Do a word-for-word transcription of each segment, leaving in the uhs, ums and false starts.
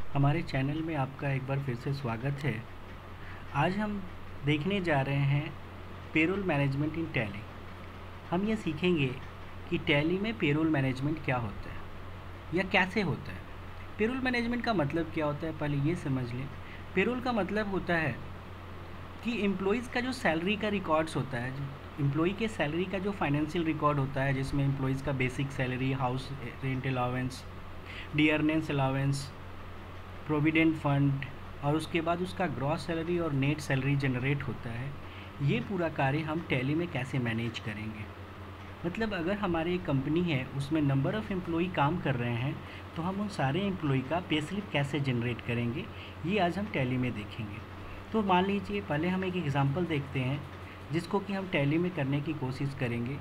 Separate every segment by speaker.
Speaker 1: हमारे चैनल में आपका एक बार फिर से स्वागत है। आज हम देखने जा रहे हैं पेरोल मैनेजमेंट इन टैली। हम ये सीखेंगे कि टैली में पेरोल मैनेजमेंट क्या होता है या कैसे होता है। पेरोल मैनेजमेंट का मतलब क्या होता है, पहले ये समझ लें। पेरोल का मतलब होता है कि एम्प्लॉइज़ का जो सैलरी का रिकॉर्ड्स होता है, एम्प्लॉई के सैलरी का जो फाइनेंशियल रिकॉर्ड होता है, जिसमें एम्प्लॉइज़ का basic salary, house rent allowance, dearness allowance, provident fund और उसके बाद उसका ग्रॉस सैलरी और नेट सैलरी जनरेट होता है। ये पूरा कार्य हम टैली में कैसे मैनेज करेंगे। मतलब अगर हमारी एक कंपनी है, उसमें नंबर ऑफ़ एम्प्लॉई काम कर रहे हैं, तो हम उन सारे एम्प्लॉई का पे स्लिप कैसे जनरेट करेंगे, ये आज हम टैली में देखेंगे। तो मान लीजिए पहले हम एक एग्ज़ाम्पल देखते हैं जिसको कि हम टैली में करने की कोशिश करेंगे।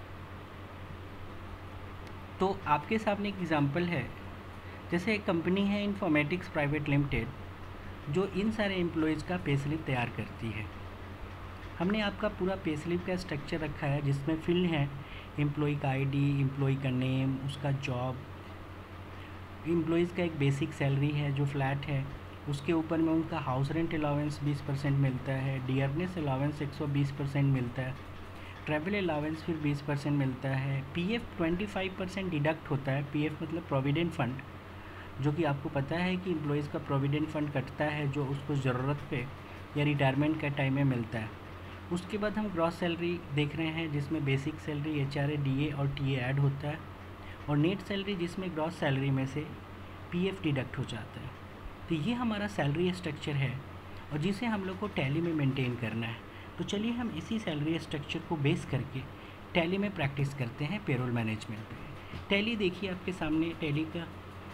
Speaker 1: तो आपके सामने एक एग्ज़ाम्पल है, जैसे एक कंपनी है इन्फॉर्मेटिक्स प्राइवेट लिमिटेड, जो इन सारे एम्प्लॉयज़ का पे स्लिप तैयार करती है। हमने आपका पूरा पे स्लिप का स्ट्रक्चर रखा है, जिसमें फील्ड है एम्प्लॉय का आईडी, एम्प्लॉय का नेम, उसका जॉब, एम्प्लॉयज़ का एक बेसिक सैलरी है जो फ्लैट है, उसके ऊपर में उनका हाउस रेंट अलाउंस बीस परसेंट मिलता है, डियरनेस अलाउंस एक सौ बीस परसेंट मिलता है, ट्रैवल अलाउंस फिर बीस परसेंट मिलता है, पीएफ पच्चीस परसेंट डिडक्ट होता है। पीएफ मतलब प्रोविडेंट फंड, जो कि आपको पता है कि एम्प्लॉयज़ का प्रोविडेंट फ़ंड कटता है, जो उसको ज़रूरत पे या रिटायरमेंट के टाइम में मिलता है। उसके बाद हम ग्रॉस सैलरी देख रहे हैं, जिसमें बेसिक सैलरी, एचआरए, डीए और टीए ऐड होता है, और नेट सैलरी जिसमें ग्रॉस सैलरी में से पीएफ डिडक्ट हो जाता है। तो ये हमारा सैलरी स्ट्रक्चर है और जिसे हम लोग को टैली में मेंटेन करना है। तो चलिए हम इसी सैलरी स्ट्रक्चर को बेस करके टैली में प्रैक्टिस करते हैं पेरोल मैनेजमेंट पे। टैली देखिए आपके सामने, टैली का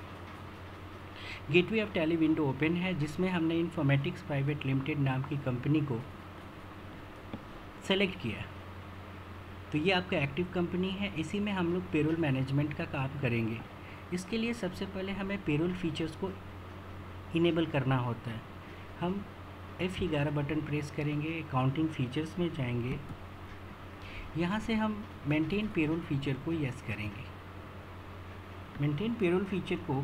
Speaker 1: gateway of Tally window open है, जिसमें हमने इन्फॉर्मेटिक्स प्राइवेट लिमिटेड नाम की कंपनी को सेलेक्ट किया। तो ये आपका एक्टिव कंपनी है, इसी में हम लोग पेरोल मैनेजमेंट का काम करेंगे। इसके लिए सबसे पहले हमें पेरोल फीचर्स को इनेबल करना होता है। हम एफ ग्यारह बटन प्रेस करेंगे, अकाउंटिंग फीचर्स में जाएंगे, यहाँ से हम मेंटेन पेरोल फीचर को यस करेंगे। मेंटेन पेरोल फीचर को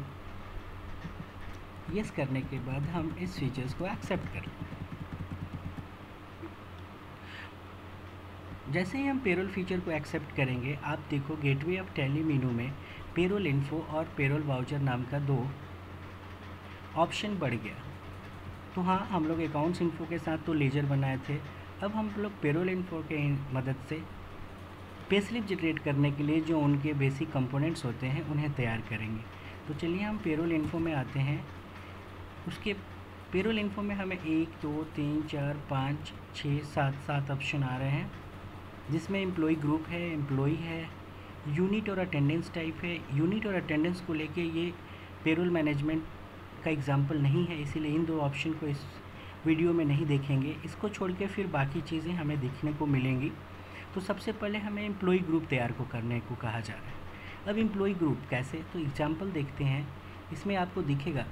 Speaker 1: यस करने के बाद हम इस फीचर्स को एक्सेप्ट कर लें। जैसे ही हम पेरोल फीचर को एक्सेप्ट करेंगे, आप देखो गेटवे ऑफ टैली मेनू में पेरोल इन्फो और पेरोल वाउचर नाम का दो ऑप्शन बढ़ गया। तो हाँ, हम लोग अकाउंट्स इन्फो के साथ तो लेजर बनाए थे, अब हम लोग पेरोल इन्फो के मदद से पे स्लिप जनरेट करने के लिए जो उनके बेसिक कंपोनेंट्स होते हैं उन्हें तैयार करेंगे। तो चलिए हम पेरोल इन्फो में आते हैं। उसके पेरोल इन्फो में हमें एक, दो, तीन, चार, पाँच, छः, सात सात ऑप्शन आ रहे हैं, जिसमें एम्प्लॉय ग्रुप है, एम्प्लॉय है, यूनिट और अटेंडेंस टाइप है। यूनिट और अटेंडेंस को लेके ये पेरोल मैनेजमेंट का एग्जाम्पल नहीं है, इसीलिए इन दो ऑप्शन को इस वीडियो में नहीं देखेंगे। इसको छोड़ के फिर बाकी चीज़ें हमें देखने को मिलेंगी। तो सबसे पहले हमें एम्प्लॉय ग्रुप तैयार को करने को कहा जा रहा है। अब एम्प्लॉय ग्रुप कैसे, तो एग्जाम्पल देखते हैं। इसमें आपको दिखेगा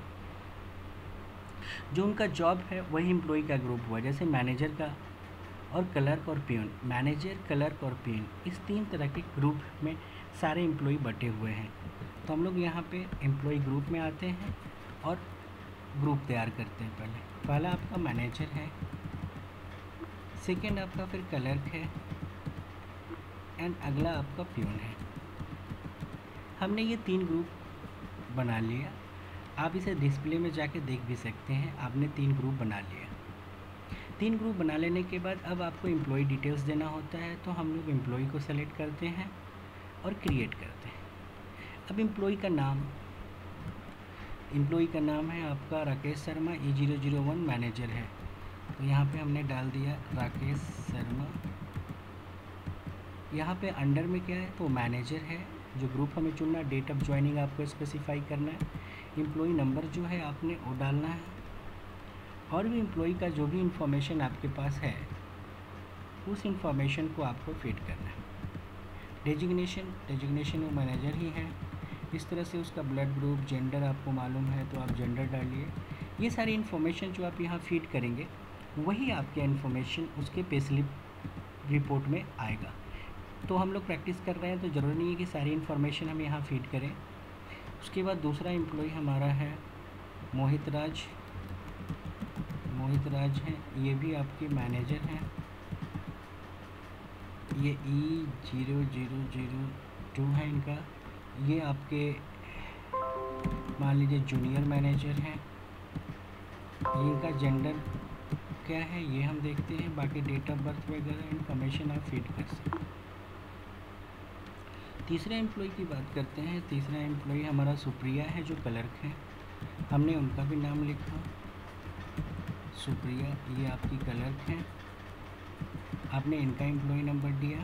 Speaker 1: जो उनका जॉब है वही एम्प्लॉय का ग्रुप हुआ, जैसे मैनेजर का और क्लर्क और पियून। मैनेजर, क्लर्क और पियून, इस तीन तरह के ग्रुप में सारे एम्प्लॉय बटे हुए हैं। तो हम लोग यहाँ पे एम्प्लॉय ग्रुप में आते हैं और ग्रुप तैयार करते हैं। पहले पहला आपका मैनेजर है, सेकेंड आपका फिर क्लर्क है, एंड अगला आपका पियून है। हमने ये तीन ग्रुप बना लिया। आप इसे डिस्प्ले में जाके देख भी सकते हैं, आपने तीन ग्रुप बना लिया। तीन ग्रुप बना लेने के बाद अब आपको एम्प्लॉय डिटेल्स देना होता है, तो हम लोग एम्प्लॉय को सेलेक्ट करते हैं और क्रिएट करते हैं। अब एम्प्लॉय का नाम, एम्प्लॉय का नाम है आपका Rakesh Sharma, E zero zero one manager है, तो यहाँ पे हमने डाल दिया राकेश शर्मा। यहाँ पे अंडर में क्या है, तो मैनेजर है, जो ग्रुप हमें चुनना है। डेट ऑफ ज्वाइनिंग आपको स्पेसिफाई करना है, एम्प्लॉय नंबर जो है आपने वो डालना है, और भी एम्प्लॉय का जो भी इंफॉर्मेशन आपके पास है उस इंफॉर्मेशन को आपको फीड करना है। डेजिग्नेशन, डेजिग्नेशन वो मैनेजर ही है। इस तरह से उसका ब्लड ग्रुप, जेंडर आपको मालूम है तो आप जेंडर डालिए। ये सारी इन्फॉर्मेशन जो आप यहाँ फीड करेंगे वही आपके इन्फॉर्मेशन उसके पे स्लिप रिपोर्ट में आएगा। तो हम लोग प्रैक्टिस कर रहे हैं तो ज़रूरी नहीं है कि सारी इन्फॉर्मेशन हम यहाँ फीड करें। उसके बाद दूसरा एम्प्लॉय हमारा है मोहित राज मोहित राज हैं, ये भी आपके मैनेजर हैं। ये E zero zero zero two है इनका, ये आपके मान लीजिए जूनियर मैनेजर हैं। इनका जेंडर क्या है ये हम देखते हैं, बाकी डेट ऑफ बर्थ वगैरह इन्फॉर्मेशन आप फीड कर सकते हैं। तीसरे एम्प्लॉय की बात करते हैं। तीसरा एम्प्लॉय हमारा सुप्रिया है जो क्लर्क है, हमने उनका भी नाम लिखा सुप्रिया, ये आपकी क्लर्क हैं। आपने इनका एम्प्लॉय नंबर दिया,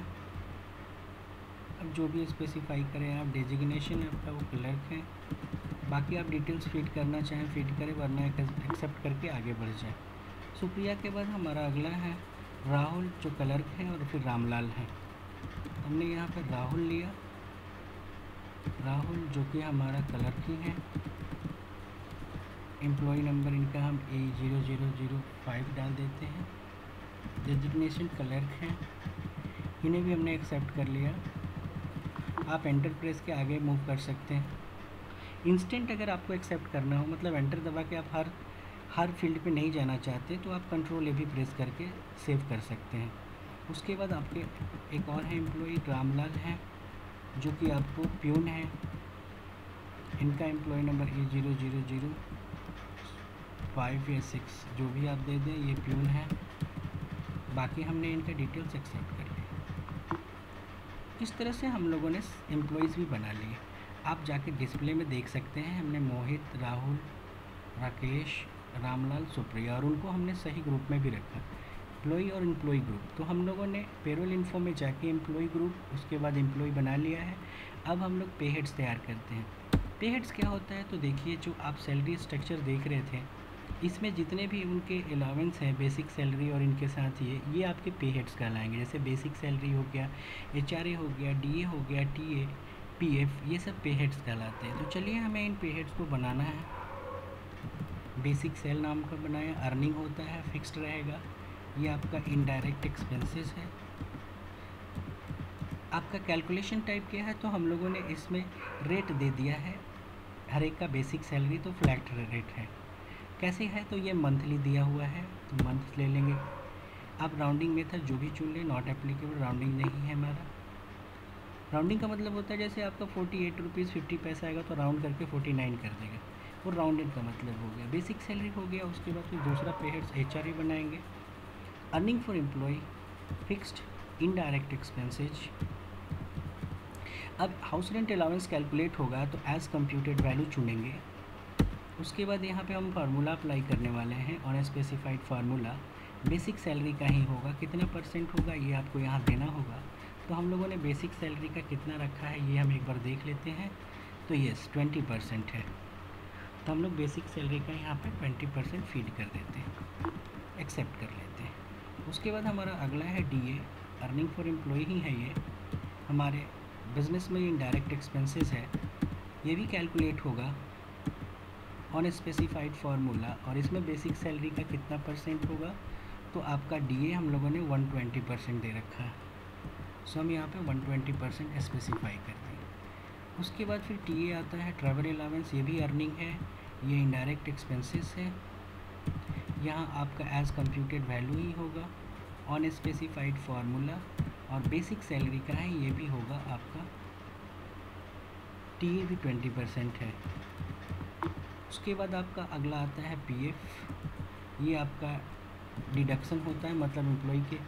Speaker 1: अब जो भी स्पेसिफाई करें आप, डेजिग्नेशन आपका वो क्लर्क है। बाकी आप डिटेल्स फीड करना चाहें फीड करें, वरना एक्सेप्ट करके आगे बढ़ जाए। सुप्रिया के बाद हमारा अगला है राहुल जो क्लर्क है, और फिर रामलाल है। हमने यहाँ पर राहुल लिया, राहुल जो कि हमारा क्लर्क ही है। एम्प्लॉय नंबर इनका हम A zero zero zero five डाल देते हैं। डेजिग्नेशन क्लर्क हैं, इन्हें भी हमने एक्सेप्ट कर लिया। आप एंटर प्रेस के आगे मूव कर सकते हैं। इंस्टेंट अगर आपको एक्सेप्ट करना हो, मतलब एंटर दबा के आप हर हर फील्ड पे नहीं जाना चाहते, तो आप कंट्रोल ए भी प्रेस करके सेव कर सकते हैं। उसके बाद आपके एक और है एम्प्लॉय रामलाल हैं, जो कि आपको प्यून है। इनका employee number A zero zero zero five या सिक्स जो भी आप दे दें, ये प्यून है। बाकी हमने इनका डिटेल्स एक्सेप्ट कर लिया। इस तरह से हम लोगों ने एम्प्लॉयज़ भी बना लिए। आप जाके डिस्प्ले में देख सकते हैं, हमने मोहित, राहुल, राकेश, रामलाल, सुप्रिया, और उनको हमने सही ग्रुप में भी रखा, एम्प्लॉय और एम्प्लॉय ग्रुप। तो हम लोगों ने पेरोल इन्फो में जाके एम्प्लॉय ग्रुप, उसके बाद एम्प्लॉय बना लिया है। अब हम लोग पे हेड्स तैयार करते हैं। पे हेड्स क्या होता है, तो देखिए जो आप सैलरी स्ट्रक्चर देख रहे थे, इसमें जितने भी उनके अलावेंस हैं, बेसिक सैलरी और इनके साथ ये ये आपके पे हेड्स कहलाएंगे। जैसे बेसिक सैलरी हो गया, एच आर ए हो गया, डी ए हो गया, टी ए, पी एफ, ये सब पे हेड्स कहलाते हैं। तो चलिए हमें इन पे हेड्स को बनाना है। बेसिक सेल नाम का बनाया, अर्निंग होता है, फिक्स्ड रहेगा। ये आपका इनडायरेक्ट एक्सपेंसेस है। आपका कैलकुलेशन टाइप क्या है, तो हम लोगों ने इसमें रेट दे दिया है हर एक का। बेसिक सैलरी तो फ्लैट रेट है। कैसे है, तो ये मंथली दिया हुआ है, तो मंथ ले लेंगे। आप राउंडिंग मेथड जो भी चुन लें, नॉट एप्लीकेबल, राउंडिंग नहीं है हमारा। राउंडिंग का मतलब होता है जैसे आपका फोर्टी एट रुपीज़ फिफ्टी पैसा आएगा तो राउंड करके फोर्टी नाइन कर देगा, वो राउंडेड का मतलब हो गया। बेसिक सैलरी हो गया। उसके बाद फिर दूसरा पे हेड्स एच आर ए बनाएंगे। Earning for employee, fixed indirect expenses. अब हाउस रेंट अलाउंस कैलकुलेट होगा तो एज़ कंप्यूटेड वैल्यू चुनेंगे। उसके बाद यहाँ पे हम फार्मूला अप्लाई करने वाले हैं, on specified formula. Basic salary का ही होगा, कितना परसेंट होगा ये आपको यहाँ देना होगा। तो हम लोगों ने बेसिक सैलरी का कितना रखा है ये हम एक बार देख लेते हैं। तो यस ट्वेंटी परसेंट है, तो हम लोग बेसिक सैलरी का यहाँ पे ट्वेंटी परसेंट फीड कर देते हैं, एक्सेप्ट कर लेते हैं। उसके बाद हमारा अगला है D A, earning for employee ही है ये। हमारे बिजनेस में इनडायरेक्ट एक्सपेंसेस है, ये भी कैलकुलेट होगा ऑन स्पेसिफाइड फार्मूला, और इसमें बेसिक सैलरी का कितना परसेंट होगा, तो आपका डी ए हम लोगों ने वन ट्वेंटी परसेंट दे रखा है। सो हम यहाँ पे वन ट्वेंटी परसेंट स्पेसिफाई करते हैं। उसके बाद फिर टी ए आता है, ट्रैवल अलाउंस, ये भी अर्निंग है, ये इनडायरेक्ट एक्सपेंसेस है। यहाँ आपका एज कंप्यूटेड वैल्यू ही होगा, ऑन स्पेसिफाइड फार्मूला, और बेसिक सैलरी का है, ये भी होगा आपका। टी ए भी ट्वेंटी परसेंट है। उसके बाद आपका अगला आता है पी एफ, ये आपका डिडक्शन होता है, मतलब एम्प्लॉय के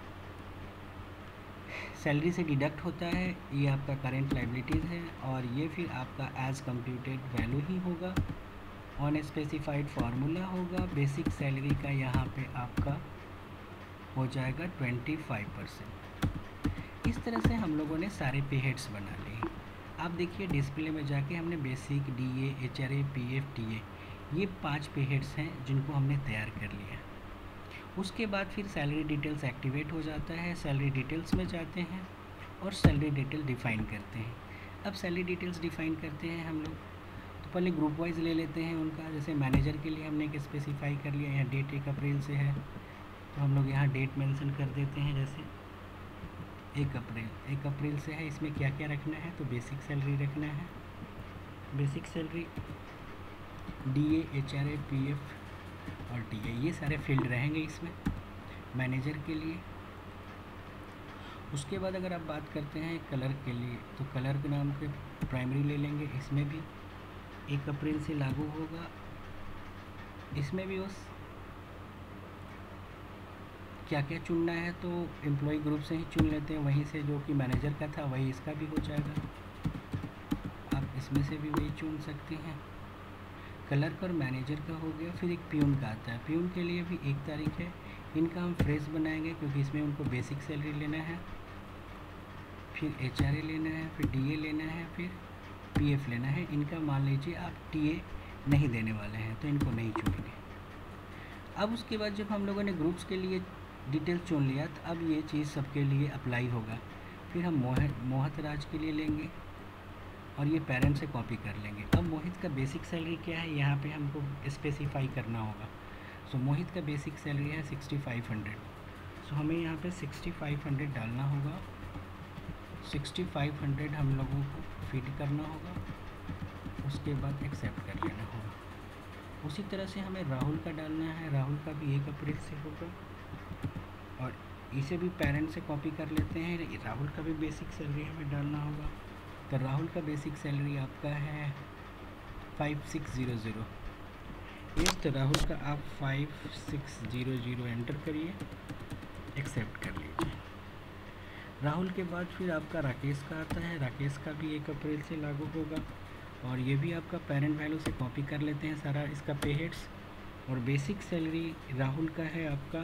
Speaker 1: सैलरी से डिडक्ट होता है, ये आपका करेंट लाइबिलिटीज़ है, और ये फिर आपका एज कंप्यूटेड वैल्यू ही होगा, ऑन स्पेसिफाइड फार्मूला होगा। बेसिक सैलरी का यहाँ पे आपका हो जाएगा ट्वेंटी फाइव परसेंट। इस तरह से हम लोगों ने सारे पे हेड्स बना लिए। आप देखिए डिस्प्ले में जाके हमने basic, D A, H R A, P F, T A, ये पांच पे हेड्स हैं जिनको हमने तैयार कर लिया। उसके बाद फिर सैलरी डिटेल्स एक्टिवेट हो जाता है। सैलरी डिटेल्स में जाते हैं और सैलरी डिटेल डिफ़ाइन करते हैं। अब सैलरी डिटेल्स डिफ़ाइन करते हैं हम लोग, तो पहले ग्रुप वाइज ले लेते हैं उनका। जैसे मैनेजर के लिए हमने एक स्पेसिफाई कर लिया, यहाँ डेट एक अप्रैल से है, तो हम लोग यहाँ डेट मेंशन कर देते हैं। जैसे एक अप्रैल एक अप्रैल से है, इसमें क्या क्या रखना है, तो बेसिक सैलरी रखना है। Basic salary D A, H R A, P F और टी ए, ये सारे फील्ड रहेंगे इसमें मैनेजर के लिए। उसके बाद अगर आप बात करते हैं कलर के लिए, तो कलर के नाम पे प्राइमरी ले लेंगे। इसमें भी एक अप्रैल से लागू होगा। इसमें भी उस क्या क्या चुनना है तो एम्प्लॉय ग्रुप से ही चुन लेते हैं, वहीं से जो कि मैनेजर का था वही इसका भी हो जाएगा। आप इसमें से भी वही चुन सकते हैं। कलर पर मैनेजर का हो गया। फिर एक पियून का आता है। पियून के लिए भी एक तारीख है। इनका हम फ्रेश बनाएंगे क्योंकि इसमें उनको बेसिक सैलरी लेना है, फिर एच आर ए लेना है, फिर डी ए लेना है, फिर पी एफ लेना है। इनका मान लीजिए आप टी ए नहीं देने वाले हैं तो इनको नहीं चुनेंगे। अब उसके बाद जब हम लोगों ने ग्रुप्स के लिए डिटेल चुन लिया तो अब ये चीज़ सबके लिए अप्लाई होगा। फिर हम मोहित मोहित राज के लिए लेंगे और ये पेरेंट से कॉपी कर लेंगे। अब मोहित का बेसिक सैलरी क्या है यहाँ पे हमको स्पेसिफाई करना होगा। सो मोहित का बेसिक सैलरी है सिक्सटी फाइव हंड्रेड। सो हमें यहाँ पे सिक्सटी फाइव हंड्रेड डालना होगा। सिक्सटी फाइव हंड्रेड हम लोगों को फिट करना होगा। उसके बाद एक्सेप्ट कर लेना होगा। उसी तरह से हमें राहुल का डालना है। राहुल का भी एक अप्रैल से होगा और इसे भी पेरेंट से कॉपी कर लेते हैं। राहुल का भी बेसिक सैलरी हमें डालना होगा। तो राहुल का बेसिक सैलरी आपका है फाइव सिक्स ज़ीरो ज़ीरो। एक तो राहुल का आप five six zero zero enter करिए, एक्सेप्ट कर लीजिए। राहुल के बाद फिर आपका राकेश का आता है। राकेश का भी एक अप्रैल से लागू होगा और ये भी आपका पेरेंट वैल्यू से कॉपी कर लेते हैं सारा इसका पे हेड्स। और बेसिक सैलरी राहुल का है आपका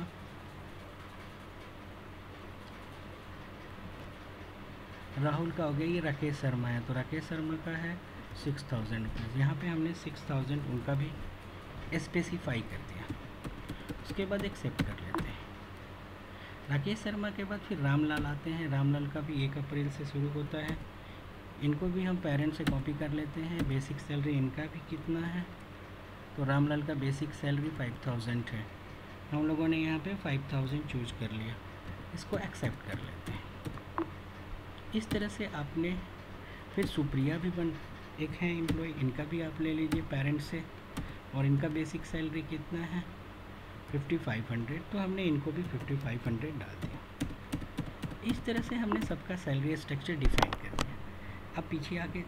Speaker 1: राहुल का हो गया, ये राकेश शर्मा है तो राकेश शर्मा का है सिक्स थाउजेंड रुपीज़। यहाँ पर हमने सिक्स थाउजेंड उनका भी स्पेसिफाई कर दिया। उसके बाद एक्सेप्ट कर लेते हैं। राकेश शर्मा के बाद फिर रामलाल आते हैं। रामलाल का भी एक अप्रैल से शुरू होता है। इनको भी हम पेरेंट से कॉपी कर लेते हैं। बेसिक सैलरी इनका भी कितना है तो रामलाल का बेसिक सैलरी फाइव थाउजेंड है। हम लोगों ने यहाँ पे फाइव थाउजेंड चूज कर लिया। इसको एक्सेप्ट कर लेते हैं। इस तरह से आपने फिर सुप्रिया भी बन एक है एम्प्लॉय, इनका भी आप ले लीजिए पेरेंट से और इनका बेसिक सैलरी कितना है फिफ्टी फाइव हंड्रेड। तो हमने इनको भी फिफ्टी फाइव हंड्रेड डाल दिया। इस तरह से हमने सबका सैलरी स्ट्रक्चर डिफाइन कर दिया। अब पीछे आके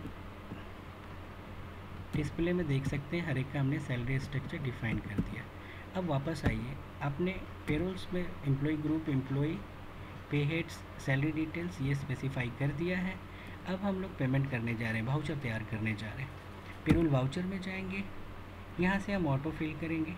Speaker 1: डिस्प्ले में देख सकते हैं हर एक का हमने सैलरी स्ट्रक्चर डिफाइन कर दिया। अब वापस आइए, आपने पेरोल्स में employee group, employee, pay heads, salary details ये स्पेसिफाई कर दिया है। अब हम लोग पेमेंट करने जा रहे हैं, वाउचर तैयार करने जा रहे हैं। पेरोल वाउचर में जाएंगे, यहाँ से हम ऑटो फिल करेंगे।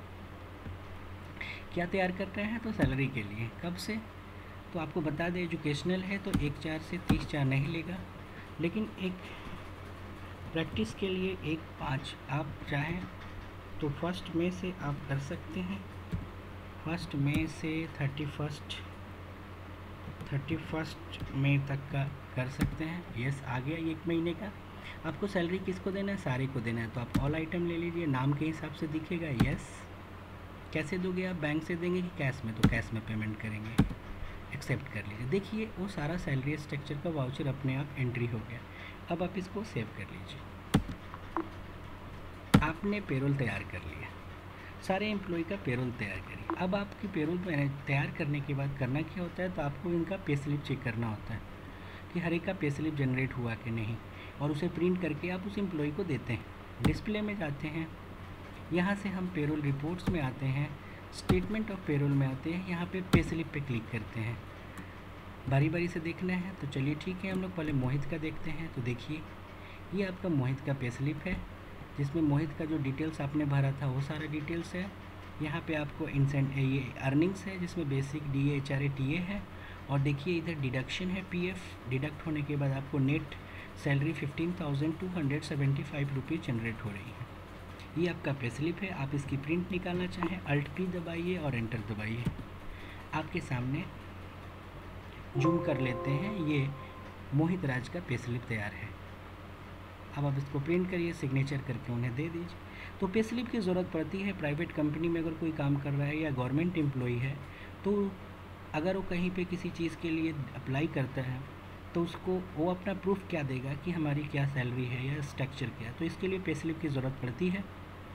Speaker 1: क्या तैयार कर रहे हैं तो सैलरी के लिए। कब से तो आपको बता दें एजुकेशनल है तो एक चार से तीस चार नहीं लेगा, लेकिन एक प्रैक्टिस के लिए एक पाँच आप चाहें तो फर्स्ट में से आप कर सकते हैं। फर्स्ट मई से thirty first thirty first May तक का कर सकते हैं। यस आ गया एक महीने का। आपको सैलरी किसको देना है, सारे को देना है तो आप ऑल आइटम ले लीजिए, नाम के हिसाब से दिखेगा। यस कैसे दोगे आप, बैंक से देंगे कि कैश में, तो कैश में पेमेंट करेंगे। एक्सेप्ट कर लीजिए। देखिए वो सारा सैलरी स्ट्रक्चर का वाउचर अपने आप एंट्री हो गया। अब आप इसको सेव कर लीजिए। आपने पेरोल तैयार कर लिया, सारे एम्प्लॉय का पेरोल तैयार करिए। अब आपकी पेरोल तैयार करने के बाद करना क्या होता है तो आपको इनका पे स्लिप चेक करना होता है कि हर एक का पे स्लिप जनरेट हुआ कि नहीं, और उसे प्रिंट करके आप उस एम्प्लॉय को देते हैं। डिस्प्ले में जाते हैं, यहाँ से हम पेरोल रिपोर्ट्स में आते हैं, स्टेटमेंट ऑफ पेरोल में आते हैं, यहाँ पे पे स्लिप पे क्लिक करते हैं। बारी बारी से देखना है तो चलिए ठीक है, हम लोग पहले मोहित का देखते हैं। तो देखिए ये आपका मोहित का पे स्लिप है जिसमें मोहित का जो डिटेल्स आपने भरा था वो सारा डिटेल्स है। यहाँ पे आपको इंसेंट ये अर्निंग्स है जिसमें basic D A, H R A, T A है, और देखिए इधर डिडक्शन है पी एफ। डिडक्ट होने के बाद आपको net salary fifteen thousand two hundred seventy five rupees generate हो रही है। ये आपका पे स्लिप है। आप इसकी प्रिंट निकालना चाहें अल्ट पी दबाइए और एंटर दबाइए। आपके सामने जूम कर लेते हैं, ये मोहित राज का पे स्लिप तैयार है। अब आप इसको प्रिंट करिए, सिग्नेचर करके उन्हें दे दीजिए। तो पे स्लिप की ज़रूरत पड़ती है प्राइवेट कंपनी में। अगर कोई काम कर रहा है या गवर्नमेंट एम्प्लॉई है तो अगर वो कहीं पे किसी चीज़ के लिए अप्लाई करता है तो उसको वो अपना प्रूफ क्या देगा कि हमारी क्या सैलरी है या स्ट्रक्चर क्या है, तो इसके लिए पे स्लिप की ज़रूरत पड़ती है।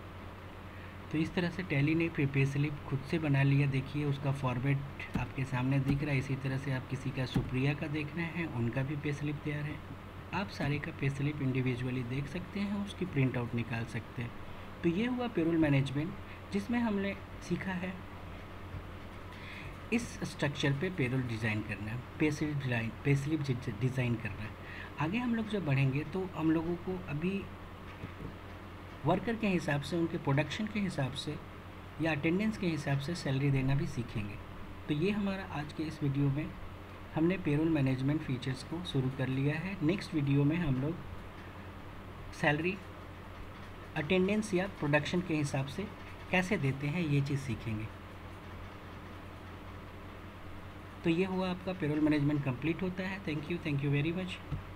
Speaker 1: तो इस तरह से टैली ने फिर पे स्लिप खुद से बना लिया। देखिए उसका फॉर्मेट आपके सामने दिख रहा है। इसी तरह से आप किसी का सुप्रिया का देख रहे हैं, उनका भी पे स्लिप तैयार है। आप सारे का पे स्लिप इंडिविजुअली देख सकते हैं, उसकी प्रिंट आउट निकाल सकते हैं। तो ये हुआ पेरोल मैनेजमेंट, जिसमें हमने सीखा है इस स्ट्रक्चर पे पेरोल डिज़ाइन करना है, pay slip design pay slip design करना है। आगे हम लोग जब बढ़ेंगे तो हम लोगों को अभी वर्कर के हिसाब से, उनके प्रोडक्शन के हिसाब से या अटेंडेंस के हिसाब से सैलरी देना भी सीखेंगे। तो ये हमारा आज के इस वीडियो में हमने पेरोल मैनेजमेंट फीचर्स को शुरू कर लिया है। नेक्स्ट वीडियो में हम लोग सैलरी अटेंडेंस या प्रोडक्शन के हिसाब से कैसे देते हैं ये चीज़ सीखेंगे। तो ये हुआ आपका पेरोल मैनेजमेंट कंप्लीट होता है। Thank you thank you very much.